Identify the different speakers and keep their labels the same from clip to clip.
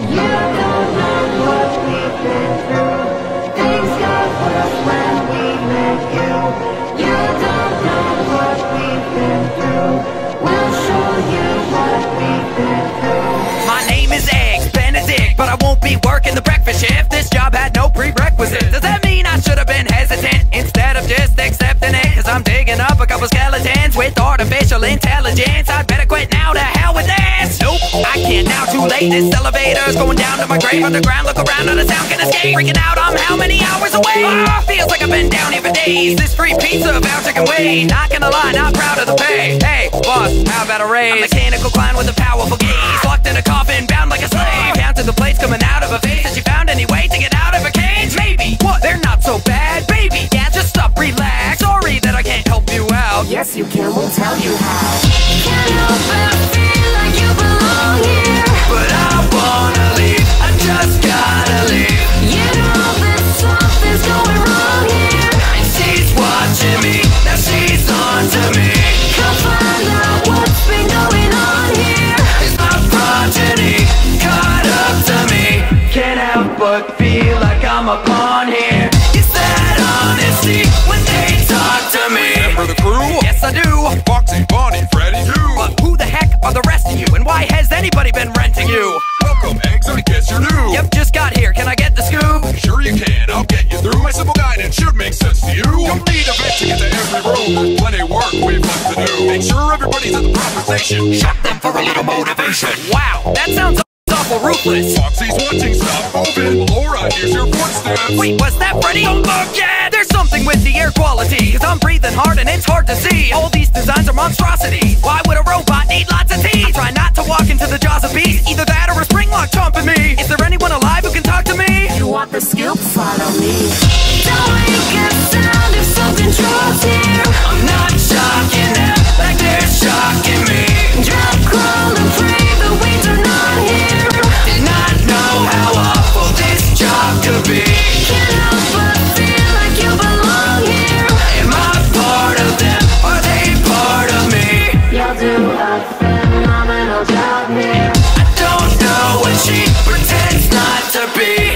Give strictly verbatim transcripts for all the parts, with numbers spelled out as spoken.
Speaker 1: You don't know what we've been through. Things got worse when we met you. You don't know what we've been through. We'll show you what we've been through.
Speaker 2: My name is Eggs Benedict, but I won't be working the breakfast shift. This job had no prerequisites. Does that mean I should have been hesitant instead of just accepting it? Cause I'm digging up a couple skeletons with artificial intelligence. I'd better quit now, to hell with this. Nope, I can't now, too late. This elevator's going down to my grave underground. Look around, not a sound can escape. Freaking out, I'm how many hours away? Ah, feels like I've been down here for days. This free pizza voucher can wait. Not gonna lie, not proud of the pay. Hey, boss, how about a raise? A mechanical clown with a powerful gaze, locked in a coffin, bound like a slave. Down to the plates coming out of a face. Has she found any way to get out of a cage? Maybe. What? They're not so bad, baby. Yeah, just stop, relax. Sorry that I can't help you out.
Speaker 1: Yes, you can, we'll tell you how. Can't help but feel like you belong here,
Speaker 2: but I wanna leave, I just gotta leave.
Speaker 1: You know that something's going wrong here,
Speaker 2: and she's watching me, now she's on to me.
Speaker 1: Come find out what's been going on here.
Speaker 2: Is my progeny caught up to me? Can't help but feel like I'm a pawn here. Is that honesty when they talk to me?
Speaker 3: Remember the crew?
Speaker 2: Yes, I do.
Speaker 3: Foxy, Bonnie, Freddy, too.
Speaker 2: But who the heck are the rest of you? And why has anybody been renting you?
Speaker 3: Welcome, Eggs, I guess you're new.
Speaker 2: Yep, just got here. Can I get the scoop?
Speaker 3: Sure you can, I'll get you through. My simple guidance should make sense to you. You'll need a bit to get to every room. There's plenty of work we've left to do. Make sure everybody's at the proper station. Shop them for a little motivation.
Speaker 2: Wow, that sounds awful ruthless.
Speaker 3: Foxy's watching, stop moving. Laura, here's your footsteps.
Speaker 2: Wait, was that Freddy? Don't look yet! There's something with the air quality, cause I'm breathing hard and it's hard to see. All these designs are monstrosities. Why would a robot need lots of teeth? I try not to walk into the jaws of beasts. Either that or a spring lock chomping me. Is there anyone alive who can talk to me?
Speaker 1: You want the scoop? Follow me. Don't make a sound if something drops here.
Speaker 2: I'm not shocking them like they're shocking me.
Speaker 1: Drop, crawl, and pray, but we do not hear.
Speaker 2: Did not know how awful this job could be.
Speaker 1: Can't help but feel like you belong here.
Speaker 2: Am I part of them? Are they part of me?
Speaker 1: You'll do a phenomenal job here.
Speaker 2: I don't know what she pretends not to be.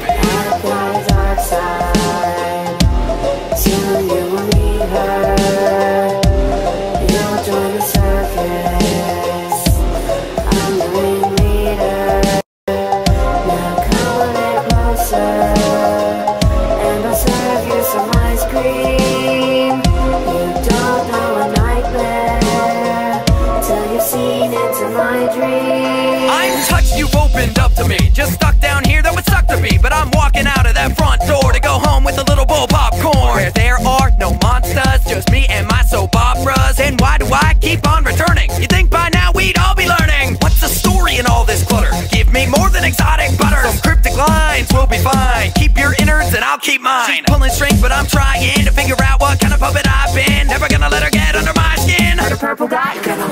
Speaker 1: At the dark side, soon you will meet her. You'll join the circus. I'm the ringleader. Now come a little closer, and I'll serve you some ice cream. You don't know a nightmare till you've seen into my dream.
Speaker 2: I'm touched, you've opened up to me. Just stuck down here, that would suck to be. But I'm walking out of that front door to go home with a little bowl of popcorn, where there are no monsters, just me and my soap operas. And why do I keep on returning? You think by now we'd all be learning? What's the story in all this clutter? Give me more than exotic butter. Some cryptic lines will be fine. Keep your innards and I'll keep mine. She's pulling strings, but I'm trying to figure out what kind of puppet I've been. Never gonna let her get under my skin.
Speaker 1: But a purple guy, gonna